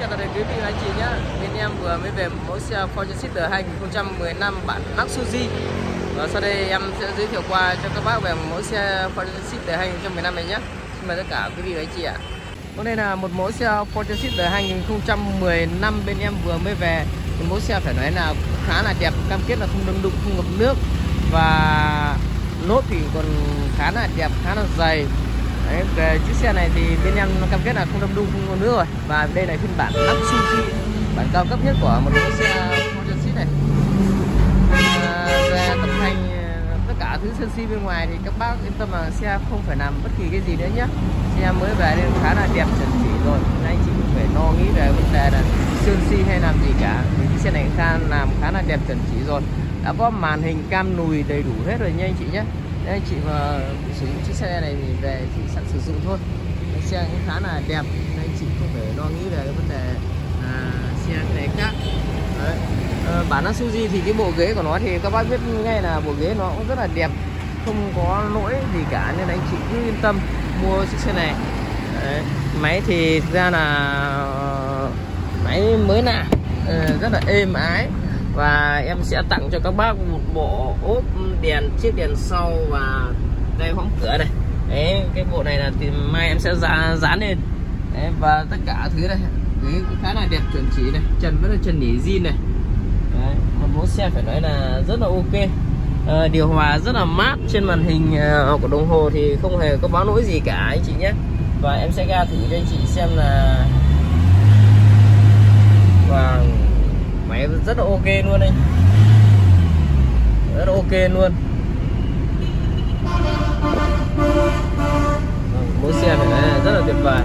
chào tất cả quý vị và anh chị nhé. Bên em vừa mới về mẫu xe Ford Transit 2015 bản Luxury. Và sau đây em sẽ giới thiệu qua cho các bác về mẫu xe Ford Transit 2015 này nhé. Xin mời tất cả quý vị và anh chị ạ. Đây là một mẫu xe Ford Transit 2015 bên em vừa mới về. Mẫu xe phải nói là khá là đẹp, cam kết là không đâm đụng, không ngập nước, và lốp thì còn khá là đẹp, khá là dày. Đấy, về chiếc xe này thì bên em cam kết là không đâm đụng, không có nước rồi. Và đây là phiên bản Luxury, bản cao cấp nhất của một mẫu xe Ford Transit này. Về tập thành tất cả thứ sân si bên ngoài thì các bác yên tâm là xe không phải làm bất kỳ cái gì nữa nhé. Xe mới về nên khá là đẹp, chuẩn chỉ rồi, nên anh chị không phải lo nghĩ về vấn đề là sơn si hay làm gì cả. Vì chiếc xe này làm khá là đẹp, chuẩn chỉ rồi, đã có màn hình cam lùi đầy đủ hết rồi nha anh chị nhé. Nên anh chị mà sử dụng chiếc xe này thì về chị sẵn sử dụng thôi. Xe cũng khá là đẹp nên anh chị không phải lo nghĩ về cái vấn đề xe này khác. Đấy. Bản Luxury thì cái bộ ghế của nó thì các bác biết ngay là bộ ghế nó cũng rất là đẹp, không có lỗi gì cả, nên anh chị cứ yên tâm mua chiếc xe này. Đấy. Máy thì thực ra là máy mới nạ, rất là êm ái. Và em sẽ tặng cho các bác một bộ ốp đèn, chiếc đèn sau và đây hõm cửa này. Đấy, cái bộ này là thì mai em sẽ dán lên. Đấy, và tất cả thứ này ghế cũng khá là đẹp, chuẩn chỉ này, trần vẫn là trần nỉ zin này. Đấy, một mẫu xe phải nói là rất là ok. Điều hòa rất là mát, trên màn hình của đồng hồ thì không hề có báo lỗi gì cả anh chị nhé. Và em sẽ ra thử cho anh chị xem là và máy rất là ok luôn anh, rất là ok luôn. Mẫu xe phải nói là rất là tuyệt vời.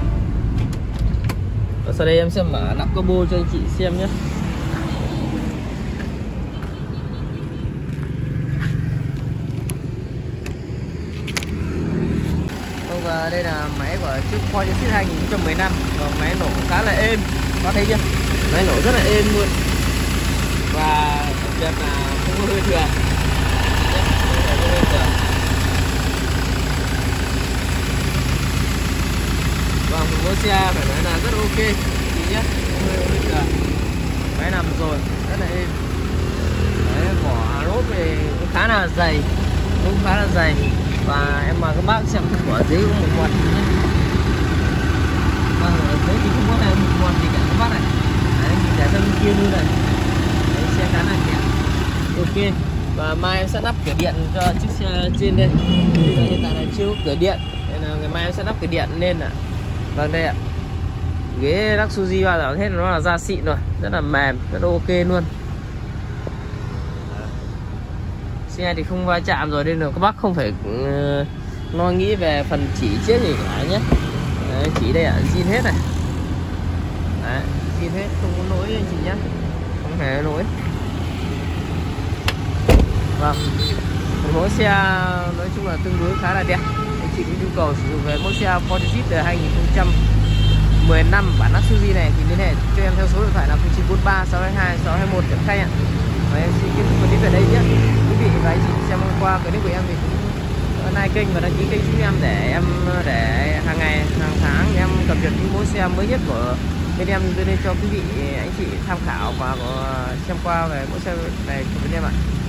Và sau đây em sẽ mở nắp capo cho anh chị xem nhé. Và đây là máy của chiếc Ford Transit 2015, và máy nổ khá là êm, có thấy chưa? Máy nổ rất là êm luôn, và đặc biệt là không có hơi thừa. Vâng, mẫu xe phải nói là rất ok chị nhé, không hơi thừa. Máy nằm rồi rất là êm. Đấy, vỏ lốp thì cũng khá là dày, cũng khá là dày. Và em mời các bác xem cái vỏ dưới của một quạt nhé. Vâng, ở dưới thì không có này một quạt gì cả các bác này. Đấy, nhìn để sang bên kia luôn này. Đấy, xe khá là đẹp, ok. Và mai em sẽ lắp cửa điện cho chiếc xe trên đây. Bây giờ hiện tại là chưa có cửa điện, nên là ngày mai em sẽ lắp cửa điện lên ạ. Vâng, đây ạ. Ghế Luxury bao giờ hết nó là da xịn rồi, rất là mềm, rất là ok luôn. Xe thì không va chạm rồi nên là các bác không phải lo nghĩ về phần chỉ chiếc gì cả nhé. Đấy, chỉ đây ạ, zin hết này. Đấy, zin hết, không có lỗi anh chị nhé, không hề lỗi. Vâng, mẫu xe nói chung là tương đối khá là đẹp. Anh chị có nhu cầu sử dụng về mẫu xe Ford Transit 2015 bản Luxury này thì liên hệ cho em theo số điện thoại là 0943 622 621 để khách ạ. Và em xin kết thúc clip về đây nhé. Quý vị và anh chị xem qua clip của em thì cũng like kênh và đăng ký kênh giúp em để hàng ngày, hàng tháng em cập nhật những mẫu xe mới nhất của bên em đưa lên cho quý vị anh chị tham khảo và xem qua về mẫu xe này của bên em ạ.